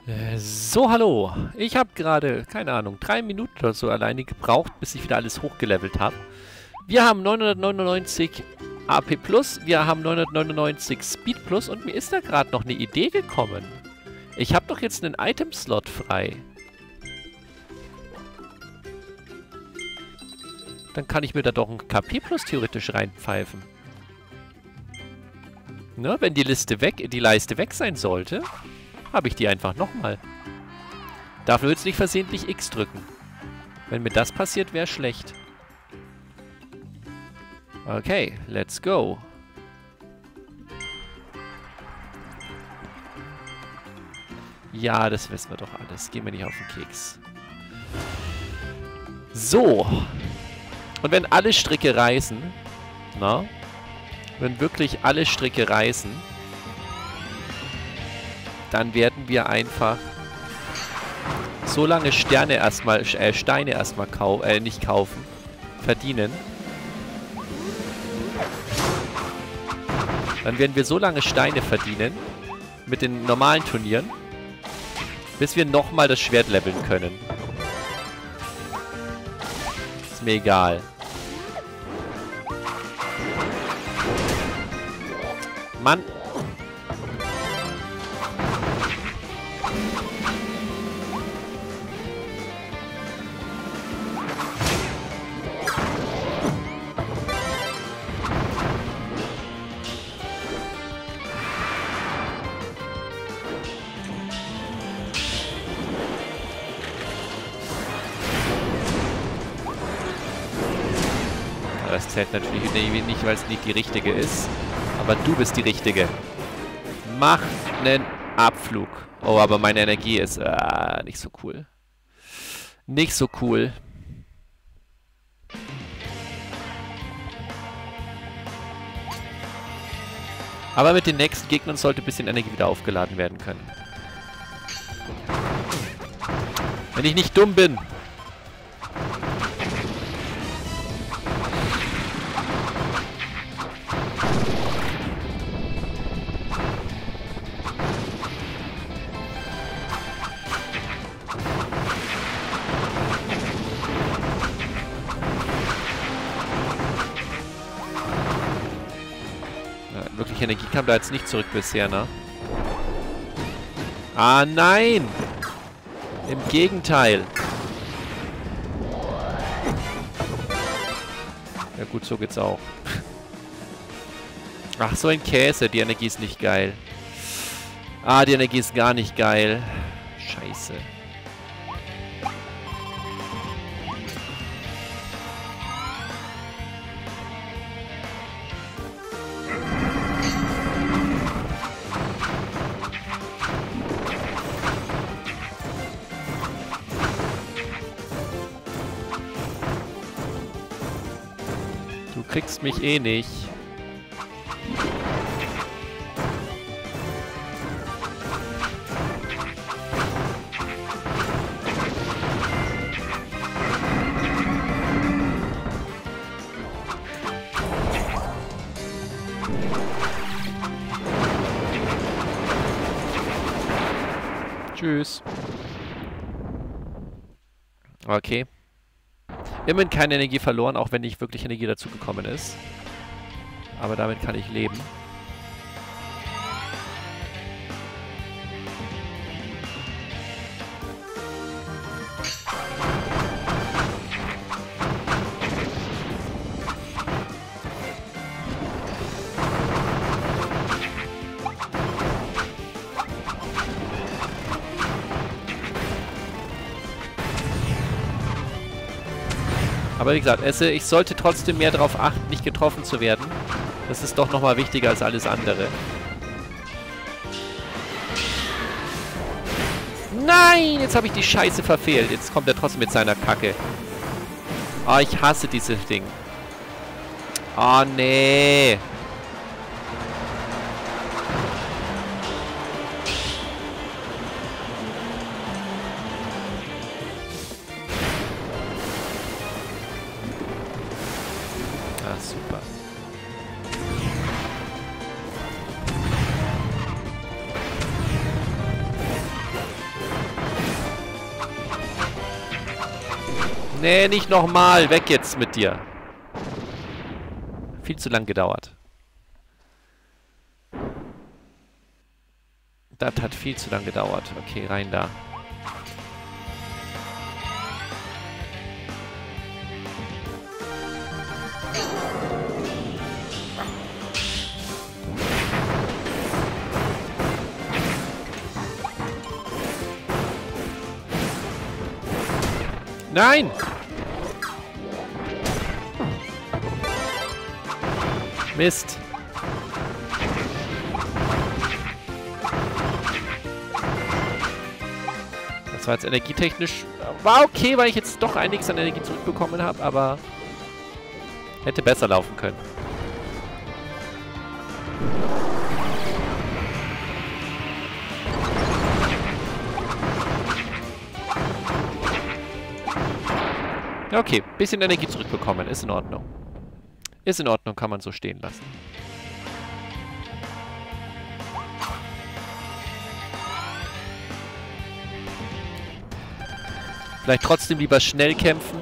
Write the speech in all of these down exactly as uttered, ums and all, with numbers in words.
Äh, So, hallo. Ich habe gerade, keine Ahnung, drei Minuten oder so alleine gebraucht, bis ich wieder alles hochgelevelt habe. Wir haben neunhundertneunundneunzig A P plus, wir haben neunhundertneunundneunzig Speed plus und mir ist da gerade noch eine Idee gekommen. Ich habe doch jetzt einen Item-Slot frei. Dann kann ich mir da doch ein K P plus theoretisch reinpfeifen. Ne, wenn die Liste weg, die Leiste weg sein sollte, habe ich die einfach nochmal. Darf nur jetzt nicht versehentlich X drücken. Wenn mir das passiert, wäre schlecht. Okay, let's go. Ja, das wissen wir doch alles. Gehen wir nicht auf den Keks. So. Und wenn alle Stricke reißen, na, wenn wirklich alle Stricke reißen, dann werden wir einfach so lange Sterne erstmal, äh, Steine erstmal kau äh, nicht kaufen, verdienen. Dann werden wir so lange Steine verdienen mit den normalen Turnieren, bis wir nochmal das Schwert leveln können. Ist mir egal. Mann. Das zählt natürlich nicht, weil es nicht die richtige ist. Aber du bist die richtige. Mach einen Abflug. Oh, aber meine Energie ist äh, nicht so cool. Nicht so cool. Aber mit den nächsten Gegnern sollte ein bisschen Energie wieder aufgeladen werden können. Wenn ich nicht dumm bin. Wirklich Energie kam da jetzt nicht zurück bisher, ne? Ah, nein! Im Gegenteil. Ja gut, so geht's auch. Ach, so ein Käse. Die Energie ist nicht geil. Ah, die Energie ist gar nicht geil. Scheiße. Du kriegst mich eh nicht. Tschüss. Okay. Immerhin keine Energie verloren, auch wenn nicht wirklich Energie dazugekommen ist. Aber damit kann ich leben. Aber wie gesagt, ich sollte trotzdem mehr darauf achten, nicht getroffen zu werden. Das ist doch nochmal wichtiger als alles andere. Nein! Jetzt habe ich die Scheiße verfehlt. Jetzt kommt er trotzdem mit seiner Kacke. Oh, ich hasse dieses Ding. Oh, nee. Ah, super. Nee, nicht nochmal. Weg jetzt mit dir. Viel zu lang gedauert. Das hat viel zu lang gedauert. Okay, rein da. Nein! Mist. Das war jetzt energietechnisch... War okay, weil ich jetzt doch einiges an Energie zurückbekommen habe, aber... Hätte besser laufen können. Okay, bisschen Energie zurückbekommen. Ist in Ordnung. Ist in Ordnung, kann man so stehen lassen. Vielleicht trotzdem lieber schnell kämpfen,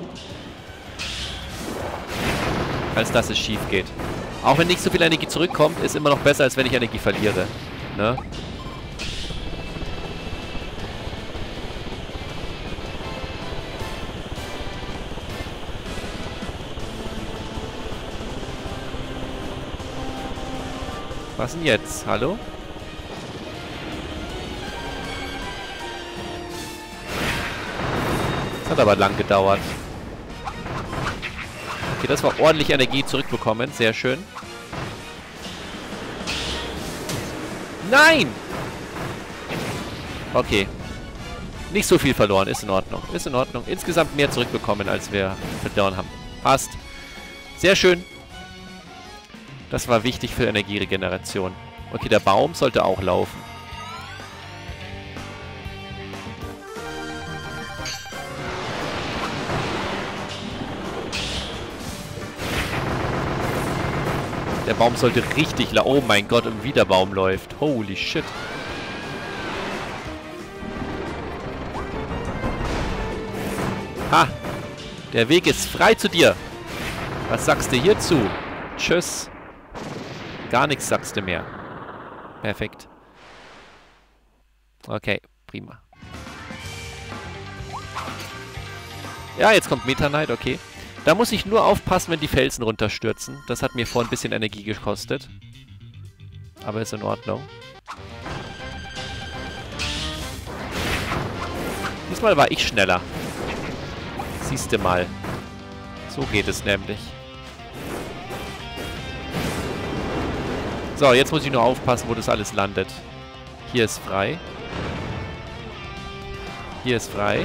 als dass es schief geht. Auch wenn nicht so viel Energie zurückkommt, ist immer noch besser, als wenn ich Energie verliere. Ne? Was denn jetzt? Hallo? Das hat aber lang gedauert. Okay, das war ordentlich Energie zurückbekommen. Sehr schön. Nein! Okay. Nicht so viel verloren. Ist in Ordnung. Ist in Ordnung. Insgesamt mehr zurückbekommen, als wir verloren haben. Passt. Sehr schön. Das war wichtig für Energieregeneration. Okay, der Baum sollte auch laufen. Der Baum sollte richtig laufen. Oh mein Gott, und wie der Baum läuft. Holy shit. Ha! Der Weg ist frei zu dir. Was sagst du hierzu? Tschüss. Gar nichts sagst du mehr. Perfekt. Okay, prima. Ja, jetzt kommt Meta Knight, okay. Da muss ich nur aufpassen, wenn die Felsen runterstürzen. Das hat mir vorhin ein bisschen Energie gekostet. Aber ist in Ordnung. Diesmal war ich schneller. Siehst du mal. So geht es nämlich. So, jetzt muss ich nur aufpassen, wo das alles landet. Hier ist frei. Hier ist frei.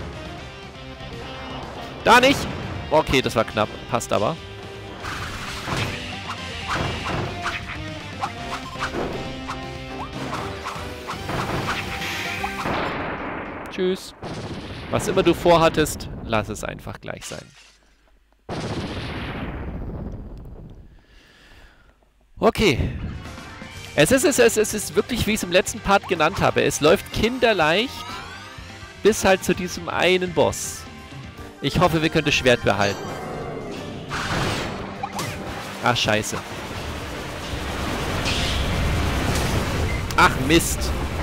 Da nicht! Okay, das war knapp. Passt aber. Tschüss. Was immer du vorhattest, lass es einfach gleich sein. Okay. Es ist, es, ist, es ist wirklich, wie ich es im letzten Part genannt habe. Es läuft kinderleicht bis halt zu diesem einen Boss. Ich hoffe, wir können das Schwert behalten. Ach, scheiße. Ach, Mist.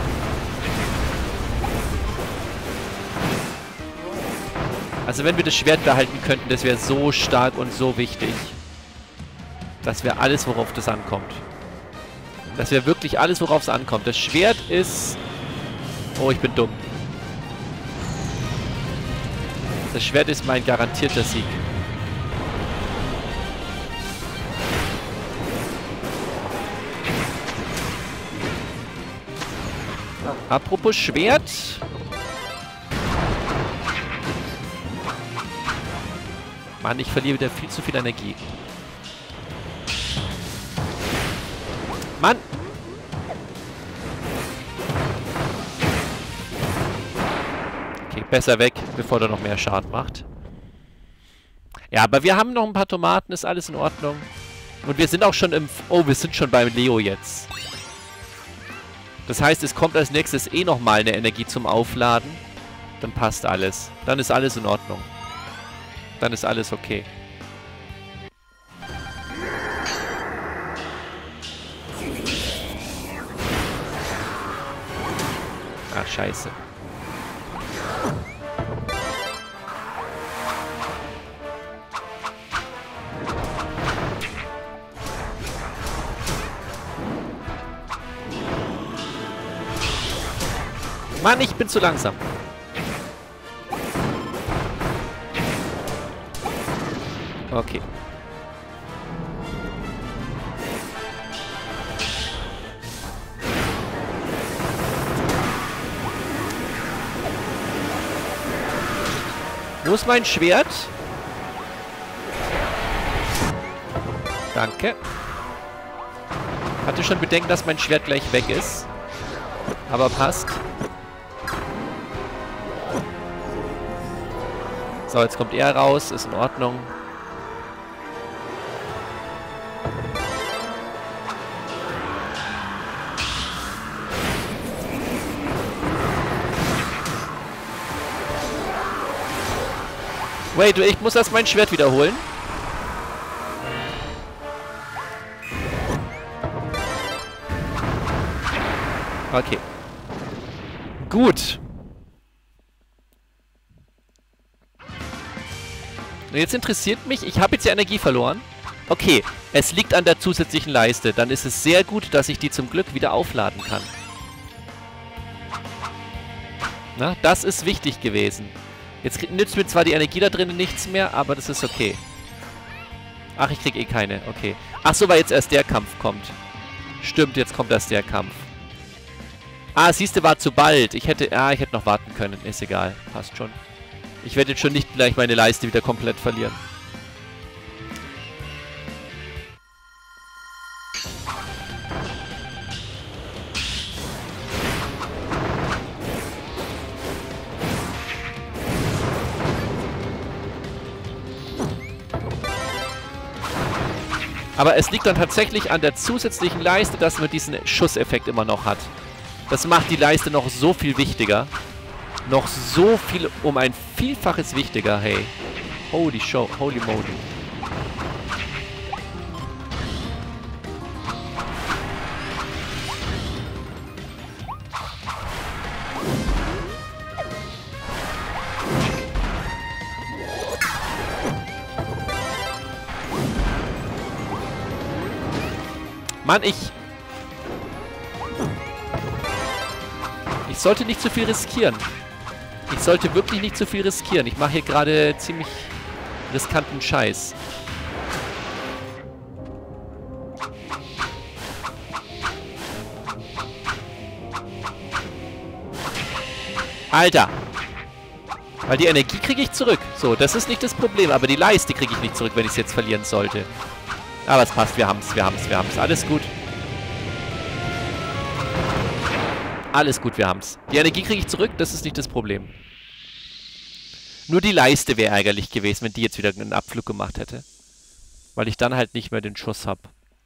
Also wenn wir das Schwert behalten könnten, das wäre so stark und so wichtig. Das wäre alles, worauf das ankommt. Das wäre wirklich alles, worauf es ankommt. Das Schwert ist... Oh, ich bin dumm. Das Schwert ist mein garantierter Sieg. Apropos Schwert. Mann, ich verliere wieder viel zu viel Energie. Mann! Okay, besser weg, bevor der noch mehr Schaden macht. Ja, aber wir haben noch ein paar Tomaten, ist alles in Ordnung. Und wir sind auch schon im... Oh, wir sind schon beim Leo jetzt. Das heißt, es kommt als nächstes eh nochmal eine Energie zum Aufladen. Dann passt alles. Dann ist alles in Ordnung. Dann ist alles okay. Ach, scheiße. Mann, ich bin zu langsam. Okay. Wo ist mein Schwert? Danke. Hatte schon Bedenken, dass mein Schwert gleich weg ist. Aber passt. So, jetzt kommt er raus. Ist in Ordnung. Wait, ich muss erst mein Schwert wiederholen. Okay. Gut. Und jetzt interessiert mich, ich habe jetzt die Energie verloren. Okay, es liegt an der zusätzlichen Leiste. Dann ist es sehr gut, dass ich die zum Glück wieder aufladen kann. Na, das ist wichtig gewesen. Jetzt nützt mir zwar die Energie da drinnen nichts mehr, aber das ist okay. Ach, ich krieg eh keine. Okay. Ach so, weil jetzt erst der Kampf kommt. Stimmt, jetzt kommt erst der Kampf. Ah, siehste, war zu bald. Ich hätte... Ah, ich hätte noch warten können. Ist egal. Passt schon. Ich werde jetzt schon nicht gleich meine Leiste wieder komplett verlieren. Aber es liegt dann tatsächlich an der zusätzlichen Leiste, dass man diesen Schusseffekt immer noch hat. Das macht die Leiste noch so viel wichtiger. Noch so viel, um ein Vielfaches wichtiger, hey. Holy show, holy moly. Mann, ich... Ich sollte nicht zu viel riskieren. Ich sollte wirklich nicht zu viel riskieren. Ich mache hier gerade ziemlich riskanten Scheiß. Alter! Weil die Energie kriege ich zurück. So, das ist nicht das Problem. Aber die Leiste kriege ich nicht zurück, wenn ich es jetzt verlieren sollte. Aber es passt. Wir haben es, wir haben es, wir haben es. Alles gut. Alles gut, wir haben es. Die Energie kriege ich zurück, das ist nicht das Problem. Nur die Leiste wäre ärgerlich gewesen, wenn die jetzt wieder einen Abflug gemacht hätte. Weil ich dann halt nicht mehr den Schuss habe.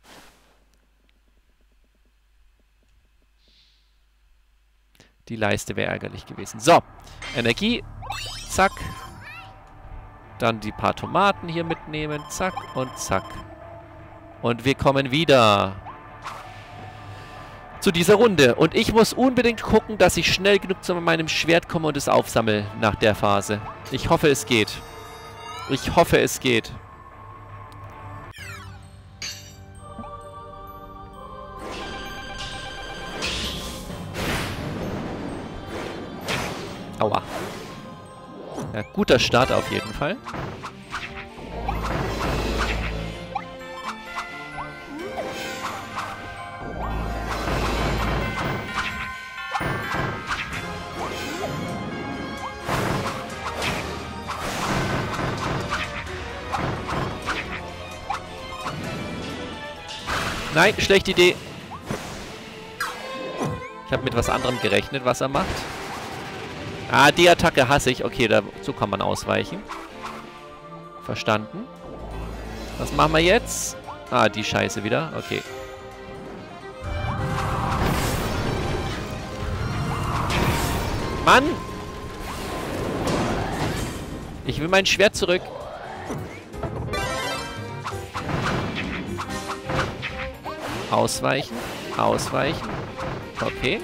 Die Leiste wäre ärgerlich gewesen. So, Energie. Zack. Dann die paar Tomaten hier mitnehmen. Zack und zack. Und wir kommen wieder zu dieser Runde. Und ich muss unbedingt gucken, dass ich schnell genug zu meinem Schwert komme und es aufsammle nach der Phase. Ich hoffe, es geht. Ich hoffe, es geht. Aua. Ja, guter Start auf jeden Fall. Nein, schlechte Idee. Ich habe mit was anderem gerechnet, was er macht. Ah, die Attacke hasse ich. Okay, dazu kann man ausweichen. Verstanden. Was machen wir jetzt? Ah, die Scheiße wieder. Okay. Mann! Ich will mein Schwert zurück. Ausweichen. Ausweichen. Okay.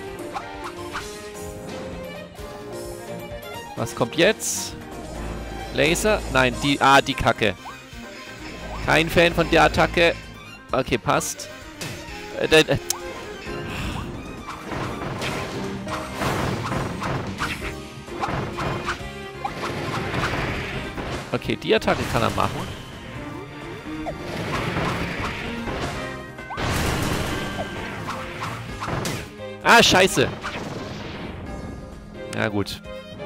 Was kommt jetzt? Laser? Nein, die... Ah, die Kacke. Kein Fan von der Attacke. Okay, passt. Äh, äh, okay, die Attacke kann er machen. Ah, scheiße. Ja, gut.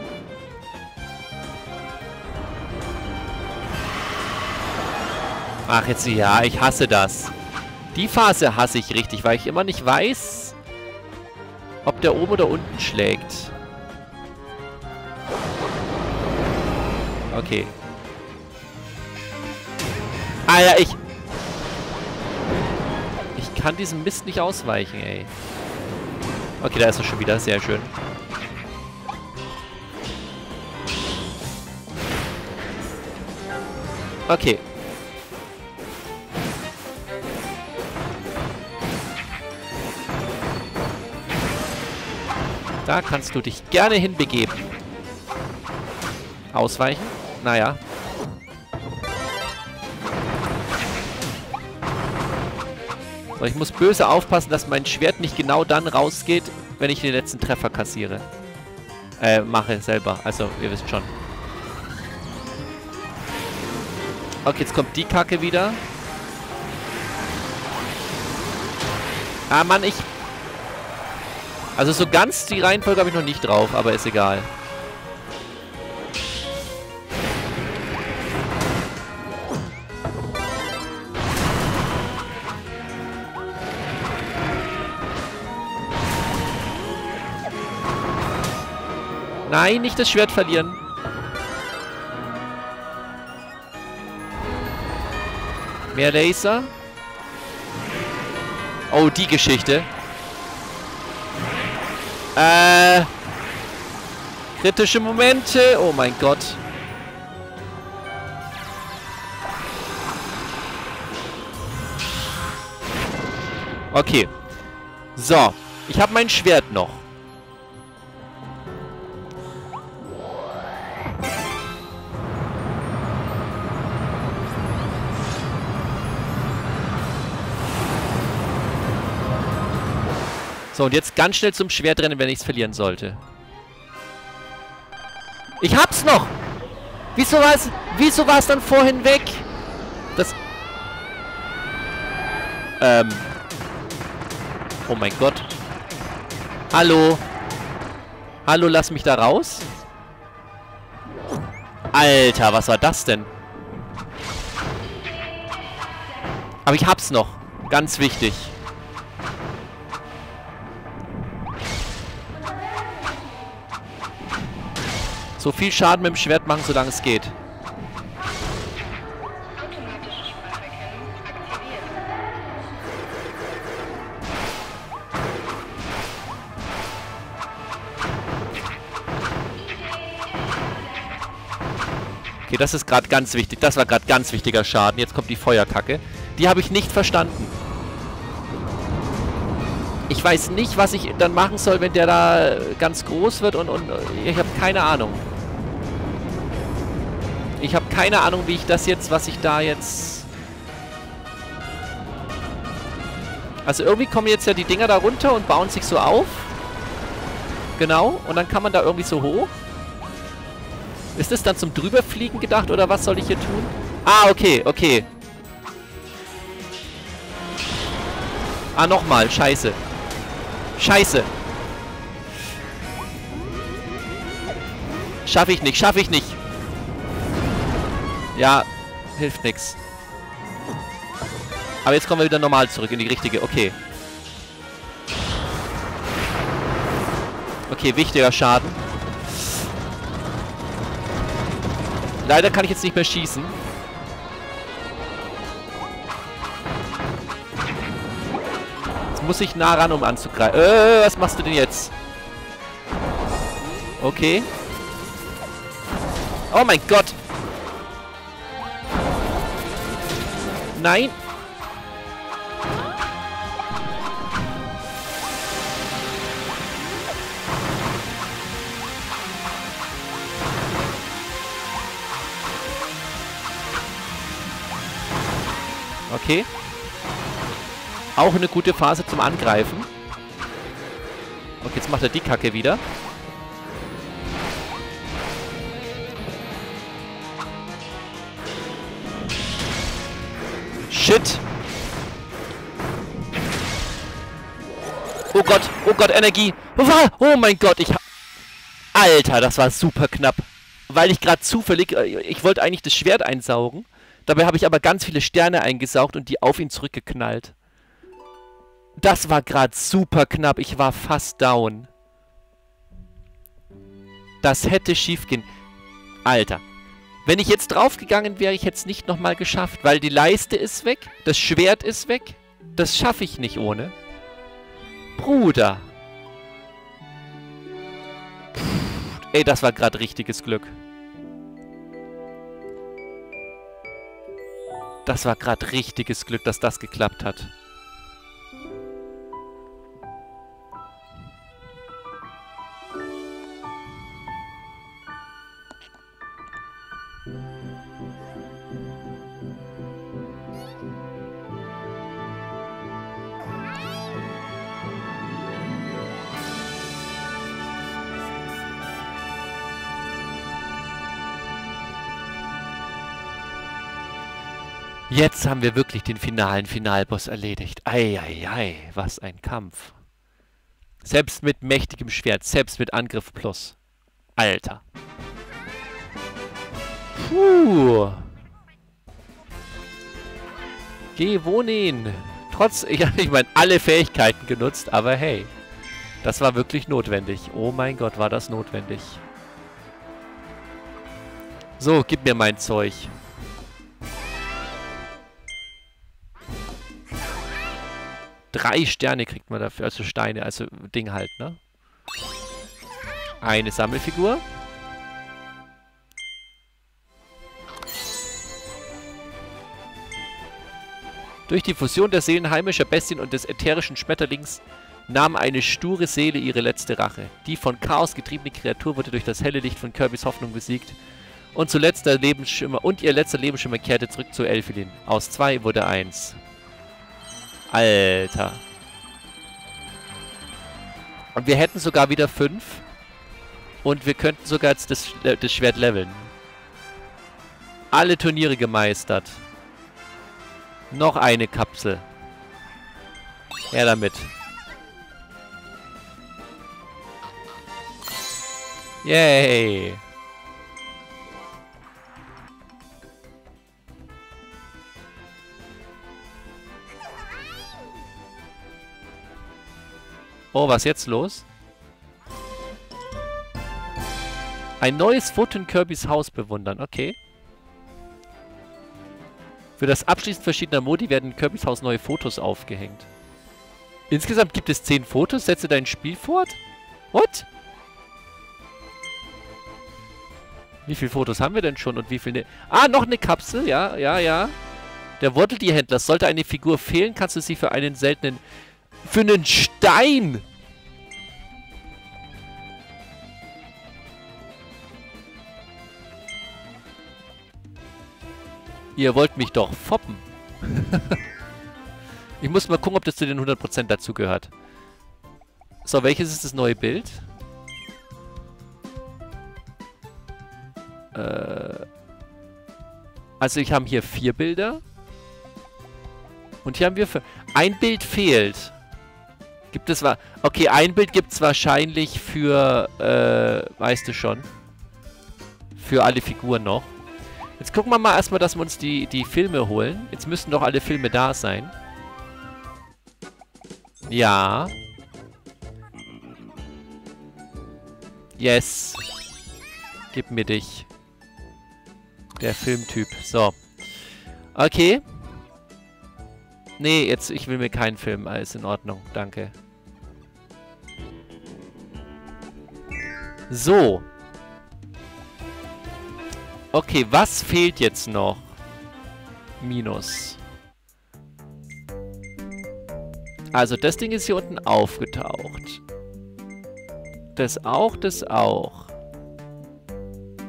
Ach, jetzt ja, ich hasse das. Die Phase hasse ich richtig, weil ich immer nicht weiß, ob der oben oder unten schlägt. Okay. Ah ja, ich... Ich kann diesem Mist nicht ausweichen, ey. Okay, da ist er schon wieder. Sehr schön. Okay. Da kannst du dich gerne hinbegeben. Ausweichen? Naja. So, ich muss böse aufpassen, dass mein Schwert nicht genau dann rausgeht, wenn ich den letzten Treffer kassiere. Äh, mache selber. Also, ihr wisst schon. Okay, jetzt kommt die Kacke wieder. Ah, Mann, ich... Also so ganz die Reihenfolge habe ich noch nicht drauf, aber ist egal. Nein, nicht das Schwert verlieren. Mehr Laser. Oh, die Geschichte. Äh. Kritische Momente. Oh mein Gott. Okay. So. Ich habe mein Schwert noch. So, und jetzt ganz schnell zum Schwert rennen, wenn ich es verlieren sollte. Ich hab's noch! Wieso war es, wieso war es dann vorhin weg? Das... Ähm... Oh mein Gott. Hallo? Hallo, lass mich da raus? Alter, was war das denn? Aber ich hab's noch. Ganz wichtig. So viel Schaden mit dem Schwert machen, solange es geht. Okay, das ist gerade ganz wichtig. Das war gerade ganz wichtiger Schaden. Jetzt kommt die Feuerkacke. Die habe ich nicht verstanden. Ich weiß nicht, was ich dann machen soll, wenn der da ganz groß wird und, und ich habe keine Ahnung. Ich habe keine Ahnung, wie ich das jetzt, was ich da jetzt... Also irgendwie kommen jetzt ja die Dinger da runter und bauen sich so auf. Genau, und dann kann man da irgendwie so hoch. Ist das dann zum Drüberfliegen gedacht oder was soll ich hier tun? Ah, okay, okay. Ah, nochmal, scheiße. Scheiße. Schaffe ich nicht, schaffe ich nicht. Ja, hilft nix. Aber jetzt kommen wir wieder normal zurück in die richtige. Okay. Okay, wichtiger Schaden. Leider kann ich jetzt nicht mehr schießen. Jetzt muss ich nah ran, um anzugreifen. Äh, was machst du denn jetzt? Okay. Oh mein Gott. Nein. Okay. Auch eine gute Phase zum Angreifen. Okay, jetzt macht er die Kacke wieder. Shit. Oh Gott, oh Gott, Energie. Oh mein Gott, ich hab... Alter, das war super knapp. Weil ich gerade zufällig... Ich wollte eigentlich das Schwert einsaugen. Dabei habe ich aber ganz viele Sterne eingesaugt und die auf ihn zurückgeknallt. Das war gerade super knapp. Ich war fast down. Das hätte schief gehen. Alter. Wenn ich jetzt draufgegangen wäre, ich hätte es nicht nochmal geschafft. Weil die Leiste ist weg. Das Schwert ist weg. Das schaffe ich nicht ohne. Bruder. Puh, ey, das war gerade richtiges Glück. Das war gerade richtiges Glück, dass das geklappt hat. Jetzt haben wir wirklich den finalen Finalboss erledigt. Eieiei, was ein Kampf. Selbst mit mächtigem Schwert, selbst mit Angriff plus. Alter. Puh. Gewonnen. Trotz, ja, ich meine, alle Fähigkeiten genutzt, aber hey. Das war wirklich notwendig. Oh mein Gott, war das notwendig. So, gib mir mein Zeug. Drei Sterne kriegt man dafür, also Steine, also Ding halt, ne? Eine Sammelfigur. Durch die Fusion der Seelen heimischer Bestien und des ätherischen Schmetterlings nahm eine sture Seele ihre letzte Rache. Die von Chaos getriebene Kreatur wurde durch das helle Licht von Kirbys Hoffnung besiegt. Und, zu letzter Lebensschimmer, und ihr letzter Lebensschimmer kehrte zurück zu Elfilin. Aus zwei wurde eins. Alter. Und wir hätten sogar wieder fünf. Und wir könnten sogar jetzt das, äh, das Schwert leveln. Alle Turniere gemeistert. Noch eine Kapsel. Her damit. Yay. Oh, was ist jetzt los? Ein neues Foto in Kirbys Haus bewundern. Okay. Für das Abschließen verschiedener Modi werden in Kirbys Haus neue Fotos aufgehängt. Insgesamt gibt es zehn Fotos. Setze dein Spiel fort? What? Wie viele Fotos haben wir denn schon und wie viele... Ne ah, noch eine Kapsel. Ja, ja, ja. Der Worteltierhändler. Sollte eine Figur fehlen, kannst du sie für einen seltenen... Für einen Stein! Ihr wollt mich doch foppen. Ich muss mal gucken, ob das zu den hundert Prozent dazu gehört. So, welches ist das neue Bild? Äh... Also, ich habe hier vier Bilder. Und hier haben wir... Ein Bild fehlt. Gibt es... Okay, ein Bild gibt es wahrscheinlich für... Äh, weißt du schon. Für alle Figuren noch. Jetzt gucken wir mal erstmal, dass wir uns die, die Filme holen. Jetzt müssten doch alle Filme da sein. Ja. Yes. Gib mir dich. Der Filmtyp. So. Okay. Nee, jetzt, ich will mir keinen Film. Alles in Ordnung. Danke. So. Okay, was fehlt jetzt noch? Minus. Also, das Ding ist hier unten aufgetaucht. Das auch, das auch.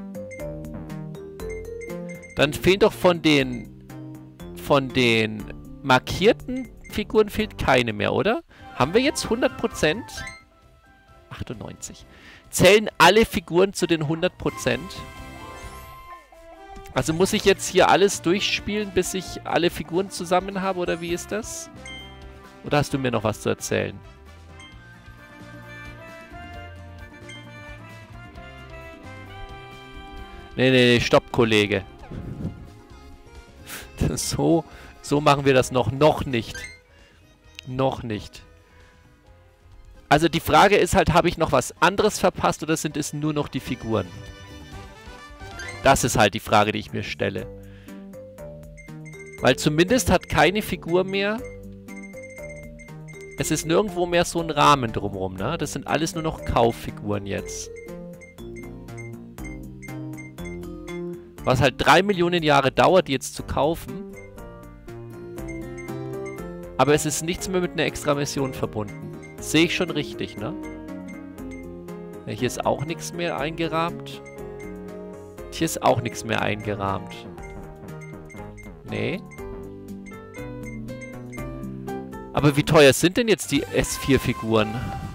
Dann fehlen doch von den... Von den markierten Figuren fehlt keine mehr, oder? Haben wir jetzt hundert Prozent? achtundneunzig. Zählen alle Figuren zu den hundert Prozent? Also muss ich jetzt hier alles durchspielen, bis ich alle Figuren zusammen habe, oder wie ist das? Oder hast du mir noch was zu erzählen? Nee, nee, nee, stopp, Kollege. So, so machen wir das noch. Noch nicht. Noch nicht. Also die Frage ist halt, habe ich noch was anderes verpasst oder sind es nur noch die Figuren? Das ist halt die Frage, die ich mir stelle. Weil zumindest hat keine Figur mehr... Es ist nirgendwo mehr so ein Rahmen drumherum, ne? Das sind alles nur noch Kauffiguren jetzt. Was halt drei Millionen Jahre dauert, die jetzt zu kaufen. Aber es ist nichts mehr mit einer extra Mission verbunden. Sehe ich schon richtig, ne? Ja, hier ist auch nichts mehr eingerahmt. Hier ist auch nichts mehr eingerahmt. Nee. Aber wie teuer sind denn jetzt die S vier Figuren?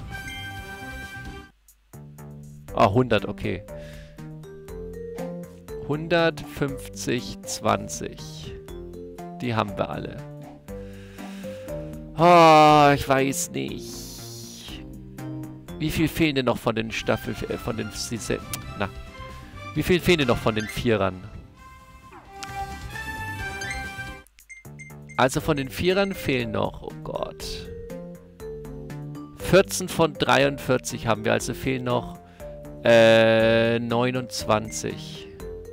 Ah, hundert, okay. hundertfünfzig, zwanzig. Die haben wir alle. Oh, ich weiß nicht. Wie viel fehlen denn noch von den Staffel... Äh, von den... Na. Wie viel fehlen denn noch von den Vierern? Also von den Vierern fehlen noch... Oh Gott. vierzehn von dreiundvierzig haben wir. Also fehlen noch... Äh... neunundzwanzig.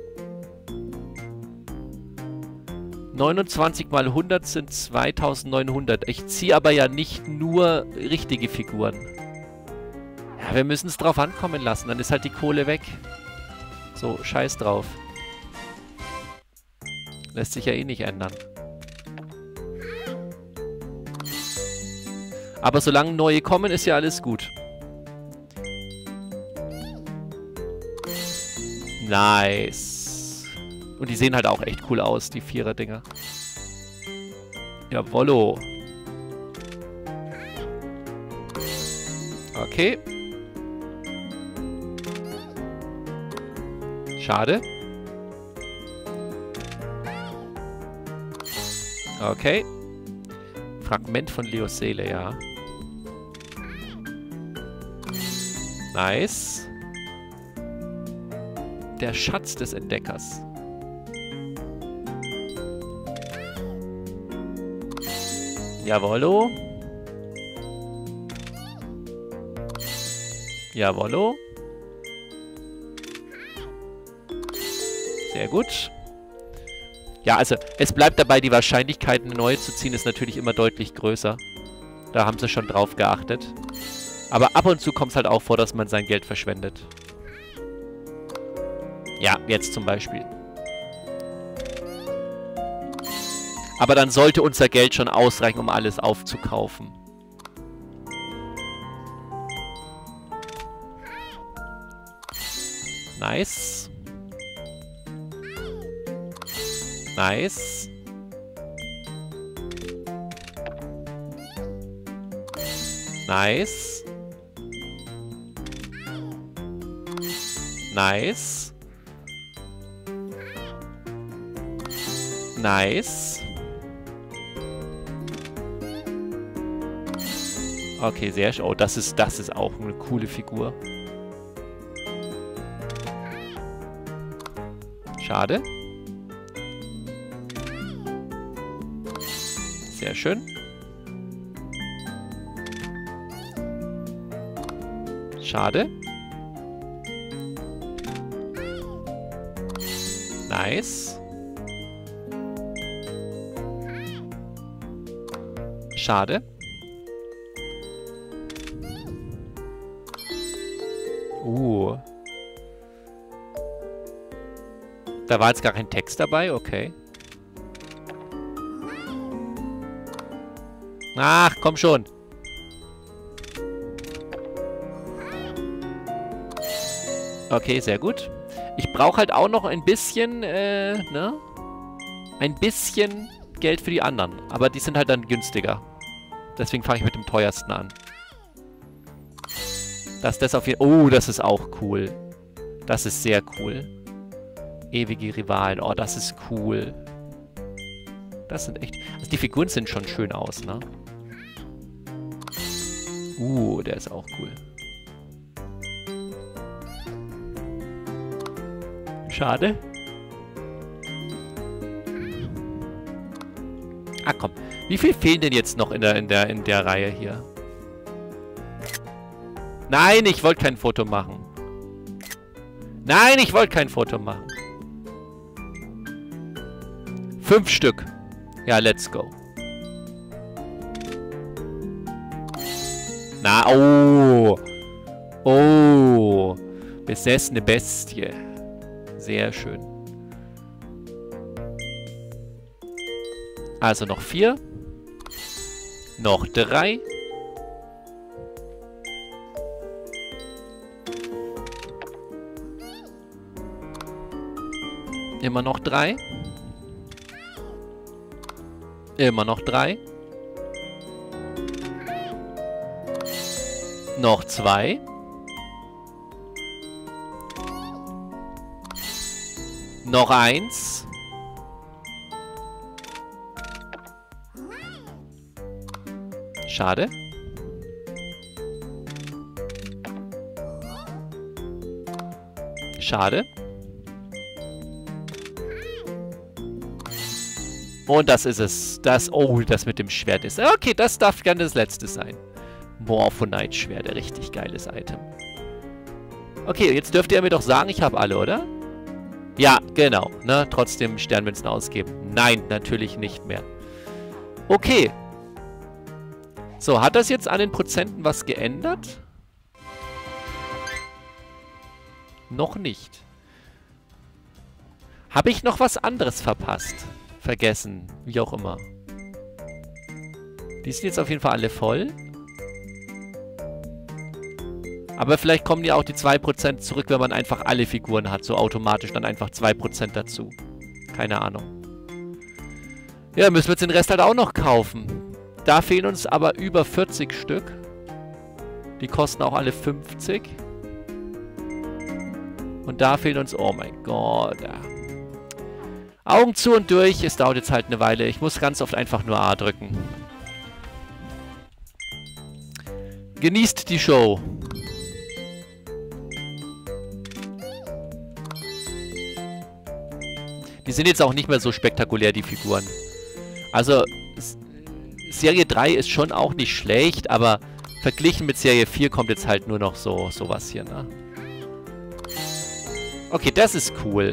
neunundzwanzig mal hundert sind zweitausendneunhundert. Ich ziehe aber ja nicht nur richtige Figuren. Ja, wir müssen es drauf ankommen lassen. Dann ist halt die Kohle weg. So, scheiß drauf. Lässt sich ja eh nicht ändern. Aber solange neue kommen, ist ja alles gut. Nice. Und die sehen halt auch echt cool aus, die Vierer-Dinger. Jawollo. Okay. Schade. Okay. Fragment von Leos Seele, ja. Nice. Der Schatz des Entdeckers. Jawollo. Jawollo. Sehr gut. Ja, also es bleibt dabei, die Wahrscheinlichkeit, eine neue zu ziehen, ist natürlich immer deutlich größer. Da haben sie schon drauf geachtet. Aber ab und zu kommt es halt auch vor, dass man sein Geld verschwendet. Ja, jetzt zum Beispiel. Aber dann sollte unser Geld schon ausreichen, um alles aufzukaufen. Nice. Nice. Nice. Nice. Nice. Okay, sehr schön. Oh, das ist, das ist auch eine coole Figur. Schade. Sehr schön. Schade. Nice. Schade. Uh. Da war jetzt gar kein Text dabei, okay. Ach, komm schon. Okay, sehr gut. Ich brauche halt auch noch ein bisschen, äh, ne? Ein bisschen halt Geld für die anderen. Aber die sind halt dann günstiger. Deswegen fange ich mit dem teuersten an. Dass das auf jeden Oh, das ist auch cool. Das ist sehr cool. Ewige Rivalen. Oh, das ist cool. Das sind echt... Also die Figuren sehen schon schön aus, ne? Uh, der ist auch cool. Schade. Ah, komm. Wie viel fehlen denn jetzt noch in der, in der, in der Reihe hier? Nein, ich wollte kein Foto machen. Nein, ich wollte kein Foto machen. Fünf Stück. Ja, let's go. Na, oh. Oh. Besessene Bestie. Sehr schön. Also noch vier. Noch drei. Immer noch drei. Immer noch drei. Noch zwei. Noch eins. Schade. Schade. Und das ist es. Das, oh, das mit dem Schwert ist... Okay, das darf gerne das letzte sein. Morphonite-Schwert, richtig geiles Item. Okay, jetzt dürft ihr mir doch sagen, ich habe alle, oder? Ja, genau. Ne? Trotzdem Sternmünzen ausgeben. Nein, natürlich nicht mehr. Okay. So, hat das jetzt an den Prozenten was geändert? Noch nicht. Habe ich noch was anderes verpasst? Vergessen. Wie auch immer. Die sind jetzt auf jeden Fall alle voll. Aber vielleicht kommen ja auch die zwei Prozent zurück, wenn man einfach alle Figuren hat. So automatisch dann einfach zwei Prozent dazu. Keine Ahnung. Ja, müssen wir jetzt den Rest halt auch noch kaufen. Da fehlen uns aber über vierzig Stück. Die kosten auch alle fünfzig. Und da fehlen uns... Oh mein Gott. Ja. Augen zu und durch. Es dauert jetzt halt eine Weile. Ich muss ganz oft einfach nur A drücken. Genießt die Show. Die sind jetzt auch nicht mehr so spektakulär, die Figuren. Also, Serie drei ist schon auch nicht schlecht, aber verglichen mit Serie vier kommt jetzt halt nur noch so sowas hier, ne? Okay, das ist cool.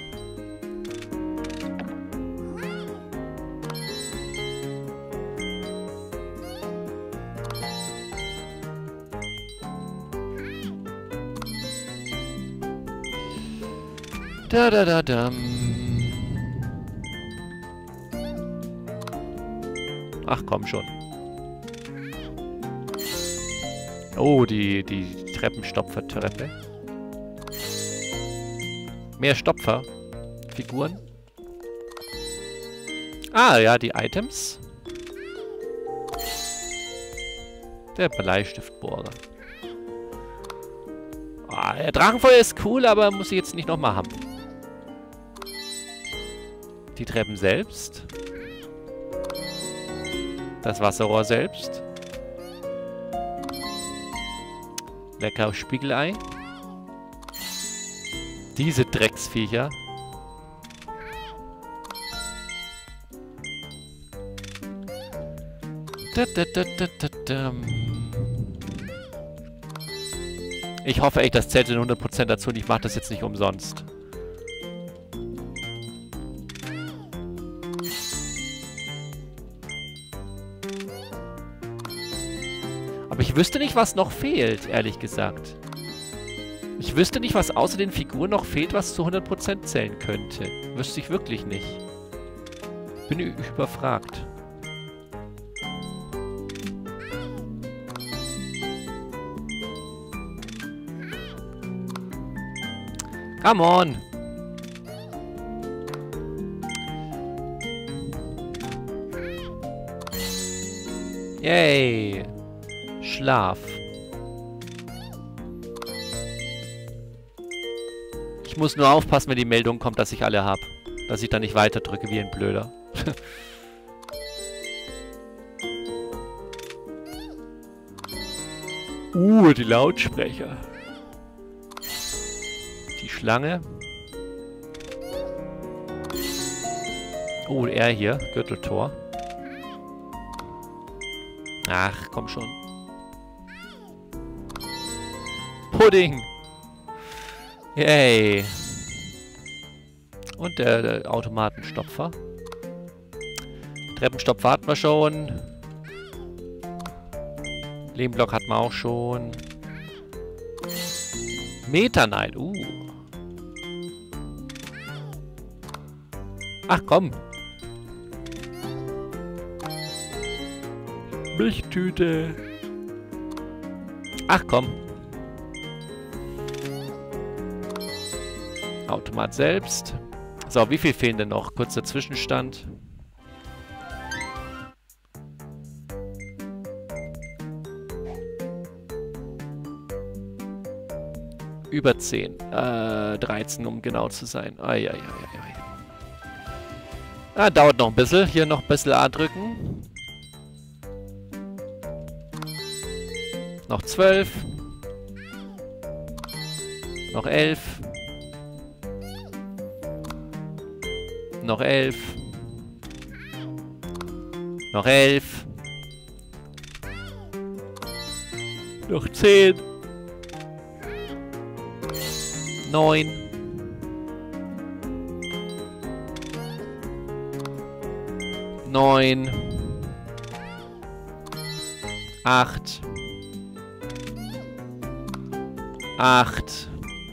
Da da da da. Ach komm schon. Oh, die, die Treppenstopfer-Treppe. Mehr Stopfer. Figuren. Ah, ja, die Items. Der Bleistiftbohrer. Ah, der Drachenfeuer ist cool, aber muss ich jetzt nicht nochmal haben. Die Treppen selbst. Das Wasserrohr selbst. Lecker Spiegelei. Diese Drecksviecher. Da, da, da, da, da, da. Ich hoffe echt, das zählt in hundert Prozent dazu und ich mache das jetzt nicht umsonst. Aber ich wüsste nicht, was noch fehlt, ehrlich gesagt. Ich wüsste nicht, was außer den Figuren noch fehlt, was zu hundert Prozent zählen könnte. Wüsste ich wirklich nicht. Bin überfragt. Come on! Yay. Schlaf. Ich muss nur aufpassen, wenn die Meldung kommt, dass ich alle habe. Dass ich dann nicht weiter drücke wie ein Blöder. uh, die Lautsprecher. Die Schlange. Oh, er hier. Gürteltor. Ach, komm schon. Pudding. Yay. Und der, der Automatenstopfer. Treppenstopfer hatten wir schon. Lehmblock hatten wir auch schon. Meta Knight. Uh. Ach komm. Milchtüte. Ach komm. Automat selbst. So, wie viel fehlen denn noch? Kurzer Zwischenstand. Über zehn. Äh, dreizehn, um genau zu sein. Eieieiei. Ah, dauert noch ein bisschen. Hier noch ein bisschen A drücken. Noch zwölf. Noch elf. Noch elf. Noch elf. Noch zehn. Neun. Neun. Acht. Acht.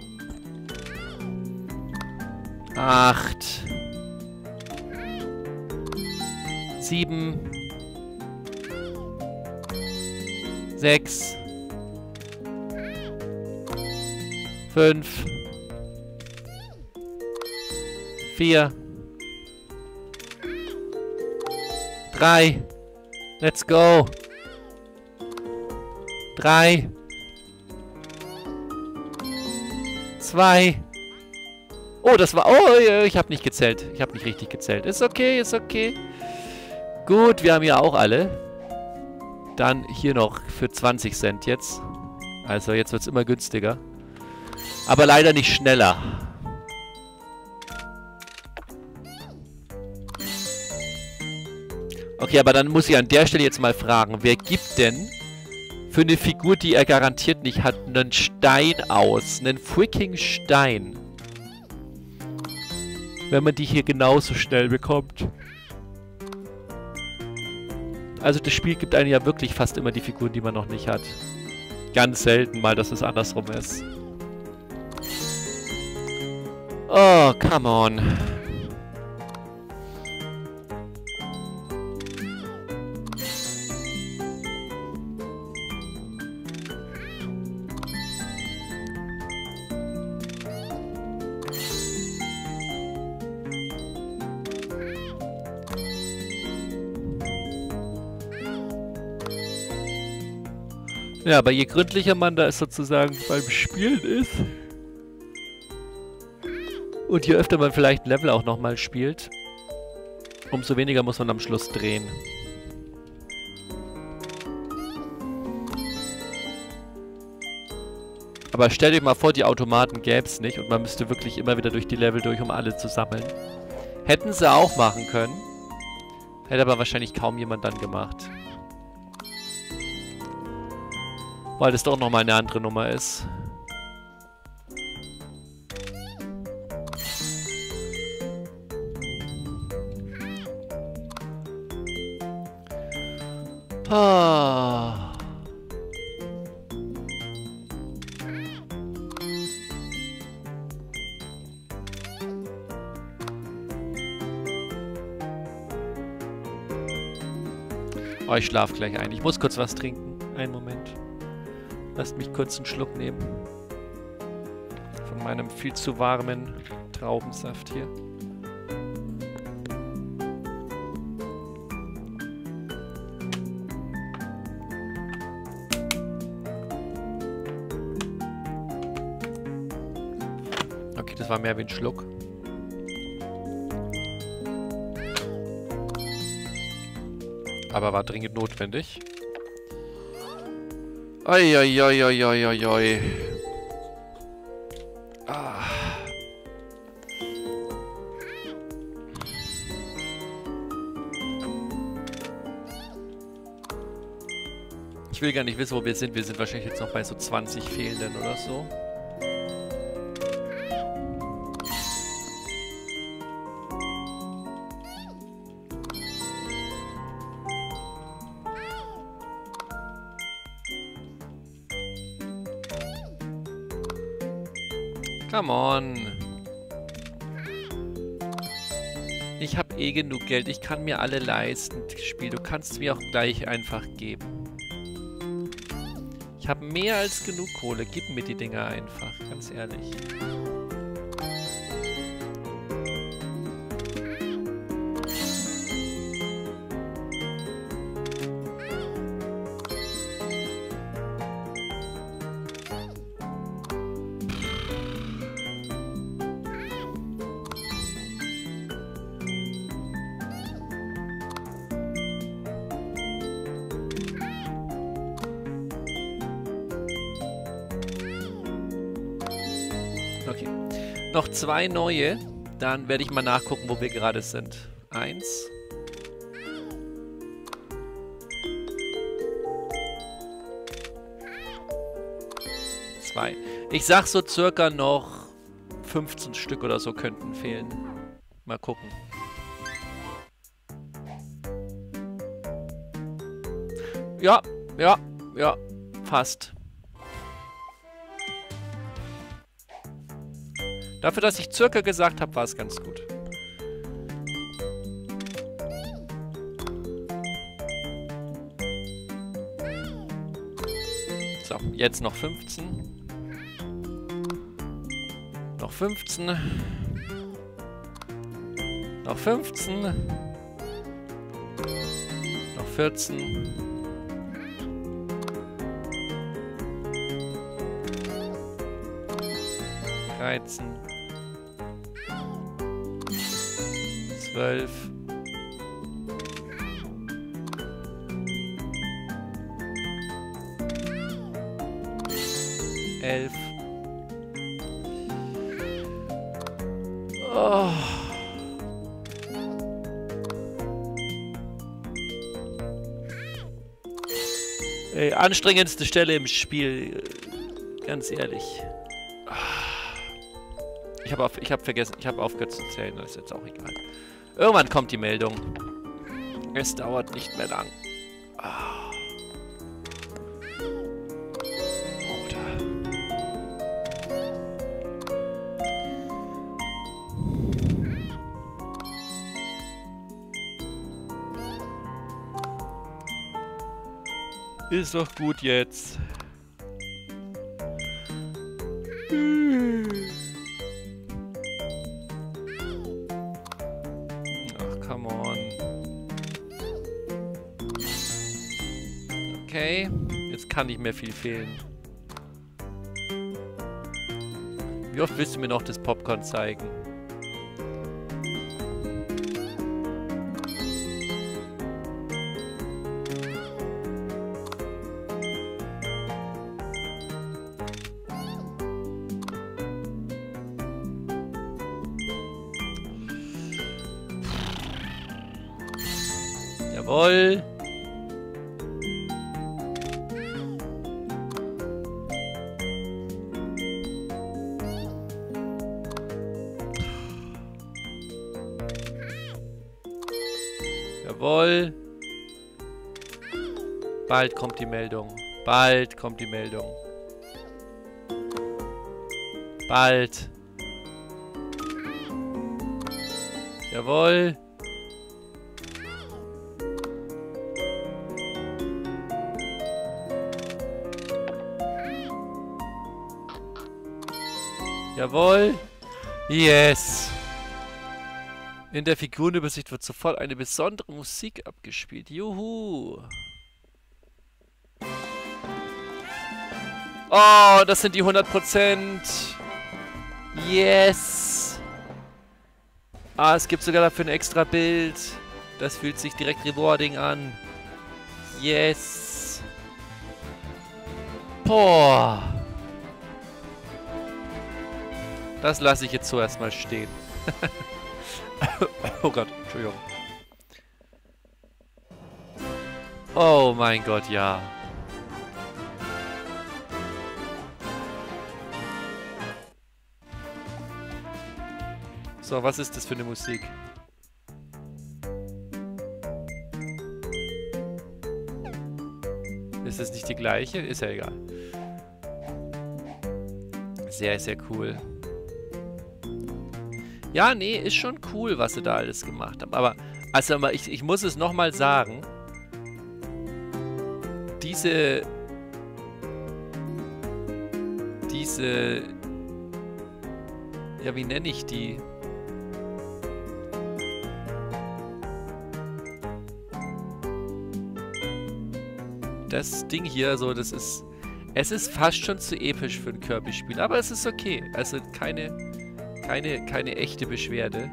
Acht. Sieben. Sechs. Fünf. Vier. Drei. Let's go. Drei. Zwei. Oh, das war... Oh, ich habe nicht gezählt. Ich habe nicht richtig gezählt. Ist okay, ist okay. Gut, wir haben ja auch alle. Dann hier noch für zwanzig Cent jetzt. Also jetzt wird es immer günstiger. Aber leider nicht schneller. Okay, aber dann muss ich an der Stelle jetzt mal fragen, wer gibt denn für eine Figur, die er garantiert nicht hat, einen Stein aus? Einen freaking Stein. Wenn man die hier genauso schnell bekommt. Also das Spiel gibt einem ja wirklich fast immer die Figuren, die man noch nicht hat. Ganz selten mal, dass es andersrum ist. Oh, come on. Ja, aber je gründlicher man da ist sozusagen beim Spielen ist und je öfter man vielleicht ein Level auch nochmal spielt, umso weniger muss man am Schluss drehen. Aber stell dir mal vor, die Automaten gäbe es nicht und man müsste wirklich immer wieder durch die Level durch, um alle zu sammeln. Hätten sie auch machen können. Hätte aber wahrscheinlich kaum jemand dann gemacht. Weil das doch nochmal eine andere Nummer ist. Ah. Oh, ich schlaf gleich ein. Ich muss kurz was trinken. Einen Moment. Lasst mich kurz einen Schluck nehmen. Von meinem viel zu warmen Traubensaft hier. Okay, das war mehr wie ein Schluck. Aber war dringend notwendig. Oi, oi, oi, oi, oi, oi, oi. Ah. Ich will gar nicht wissen, wo wir sind. Wir sind wahrscheinlich jetzt noch bei so zwanzig Fehlenden oder so. Come on. Ich habe eh genug Geld. Ich kann mir alle leisten. Spiel, du kannst mir auch gleich einfach geben. Ich habe mehr als genug Kohle. Gib mir die Dinger einfach. Ganz ehrlich. Okay. Noch zwei neue. Dann werde ich mal nachgucken, wo wir gerade sind. Eins. Zwei. Ich sag so circa noch fünfzehn Stück oder so könnten fehlen. Mal gucken. Ja, ja, ja. Fast. Dafür, dass ich circa gesagt habe, war es ganz gut. So, jetzt noch fünfzehn. Noch fünfzehn. Noch fünfzehn. Noch vierzehn. dreizehn. zwölf. elf. Oh. Ey, anstrengendste Stelle im Spiel. Ganz ehrlich. Ich habe auf, ich habe vergessen, ich habe aufgehört zu zählen, das ist jetzt auch egal. Irgendwann kommt die Meldung. Es dauert nicht mehr lang. Ah. Bruder. Ist doch gut jetzt. Okay, jetzt kann nicht mehr viel fehlen. Wie oft willst du mir noch das Popcorn zeigen? Jawohl. Jawohl. Bald kommt die Meldung. Bald kommt die Meldung. Bald. Jawohl. Jawohl. Yes. In der Figurenübersicht wird sofort eine besondere Musik abgespielt. Juhu. Oh, das sind die hundert Prozent. Yes! Ah, es gibt sogar dafür ein extra Bild. Das fühlt sich direkt rewarding an. Yes! Boah! Das lasse ich jetzt so erstmal stehen. Oh Gott, Entschuldigung. Oh mein Gott, ja. So, was ist das für eine Musik? Ist das nicht die gleiche? Ist ja egal. Sehr, sehr cool. Ja, nee, ist schon cool, was sie da alles gemacht haben. Aber, also, ich, ich muss es nochmal sagen. Diese... Diese... Ja, wie nenne ich die? Das Ding hier, so, das ist... Es ist fast schon zu episch für ein Kirby-Spiel, aber es ist okay. Also keine, keine, keine echte Beschwerde.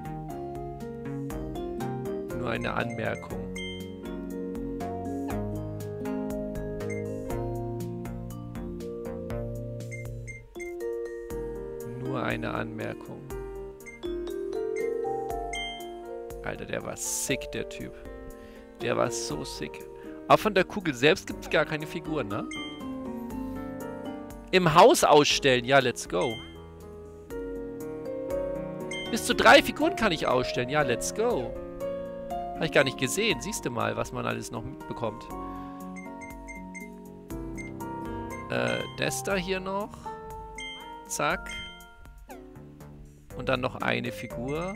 Nur eine Anmerkung. Nur eine Anmerkung. Alter, der war sick, der Typ. Der war so sick. Aber von der Kugel selbst gibt es gar keine Figuren, ne? Im Haus ausstellen. Ja, let's go. Bis zu drei Figuren kann ich ausstellen. Ja, let's go. Habe ich gar nicht gesehen. Siehst du mal, was man alles noch mitbekommt. Äh, das da hier noch. Zack. Und dann noch eine Figur.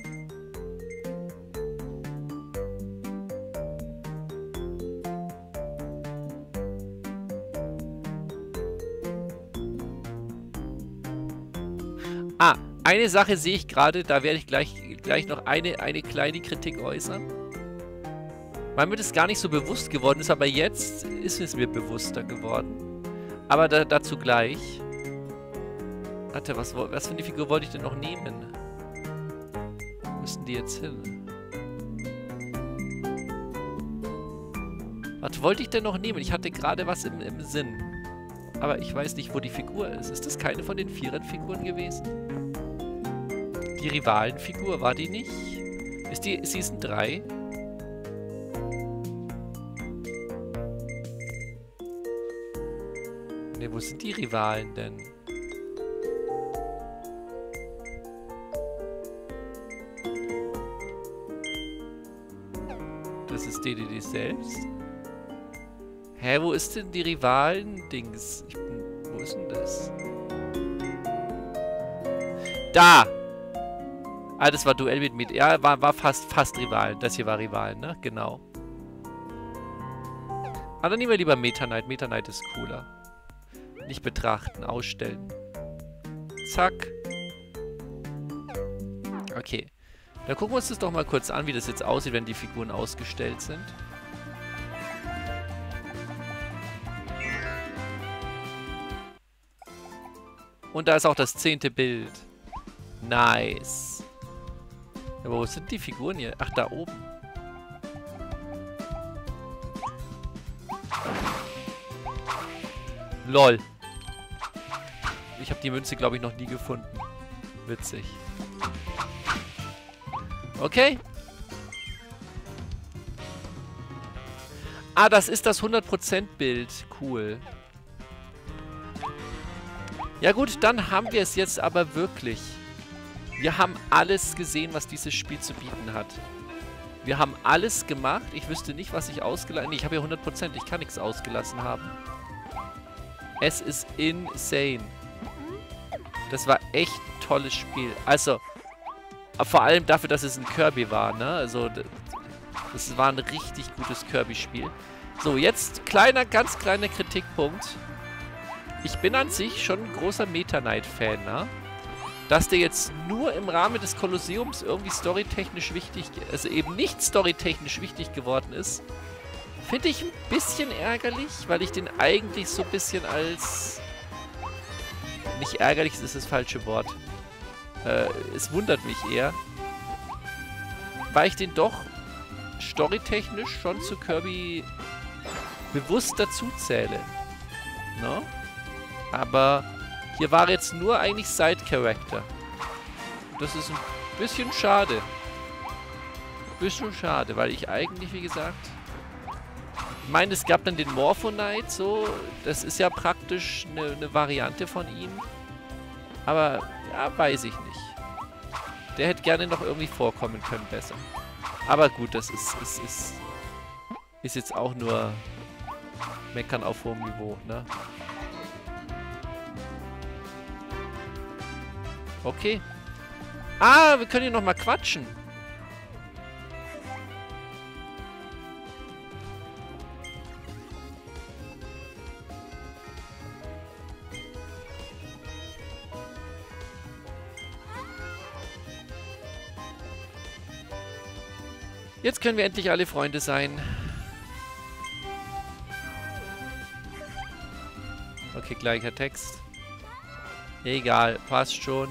Ah, eine Sache sehe ich gerade, da werde ich gleich, gleich noch eine, eine kleine Kritik äußern. Weil mir das gar nicht so bewusst geworden ist, aber jetzt ist es mir bewusster geworden. Aber da, dazu gleich. Warte, was, was für eine Figur wollte ich denn noch nehmen? Wo müssen die jetzt hin? Was wollte ich denn noch nehmen? Ich hatte gerade was im, im Sinn. Aber ich weiß nicht, wo die Figur ist. Ist das keine von den Vieren-Figuren gewesen? Die Rivalenfigur, war die nicht? Ist die Season drei? Ne, wo sind die Rivalen denn? Das ist D D D selbst? Hä, wo ist denn die Rivalen-Dings? Ich bin... Wo ist denn das? Da! Ah, das war Duell mit Med. Ja, war, war fast, fast Rivalen. Das hier war Rivalen, ne? Genau. Aber dann nehmen wir lieber Meta Knight. Meta Knight ist cooler. Nicht betrachten, ausstellen. Zack. Okay. Dann gucken wir uns das doch mal kurz an, wie das jetzt aussieht, wenn die Figuren ausgestellt sind. Und da ist auch das zehnte Bild. Nice. Aber wo sind die Figuren hier? Ach, da oben. Lol. Ich habe die Münze, glaube ich, noch nie gefunden. Witzig. Okay. Ah, das ist das hundert Prozent Bild. Cool. Ja gut, dann haben wir es jetzt aber wirklich. Wir haben alles gesehen, was dieses Spiel zu bieten hat. Wir haben alles gemacht. Ich wüsste nicht, was ich ausgelassen... Nee, ich habe ja hundert Prozent. Ich kann nichts ausgelassen haben. Es ist insane. Das war echt ein tolles Spiel. Also, vor allem dafür, dass es ein Kirby war, ne? Also, das war ein richtig gutes Kirby-Spiel. So, jetzt kleiner, ganz kleiner Kritikpunkt. Ich bin an sich schon ein großer Meta Knight-Fan, ne? Dass der jetzt nur im Rahmen des Kolosseums irgendwie storytechnisch wichtig, also eben nicht storytechnisch wichtig geworden ist, finde ich ein bisschen ärgerlich, weil ich den eigentlich so ein bisschen als... Nicht ärgerlich, das ist das falsche Wort. Äh, es wundert mich eher. Weil ich den doch storytechnisch schon zu Kirby bewusst dazu zähle. No? Aber hier war jetzt nur eigentlich Side-Character. Das ist ein bisschen schade. Bisschen schade, weil ich eigentlich, wie gesagt... Ich meine, es gab dann den Morphonite, so. Das ist ja praktisch eine, eine Variante von ihm. Aber, ja, weiß ich nicht. Der hätte gerne noch irgendwie vorkommen können, besser. Aber gut, das ist, ist, ist, ist jetzt auch nur Meckern auf hohem Niveau, ne? Okay. Ah, wir können hier nochmal quatschen. Jetzt können wir endlich alle Freunde sein. Okay, gleicher Text. Egal, passt schon.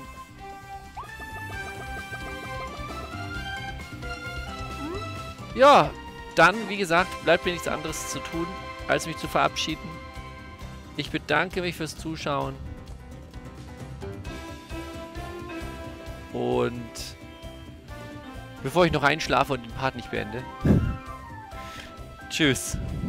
Ja, dann, wie gesagt, bleibt mir nichts anderes zu tun, als mich zu verabschieden. Ich bedanke mich fürs Zuschauen. Und bevor ich noch einschlafe und den Part nicht beende. Tschüss.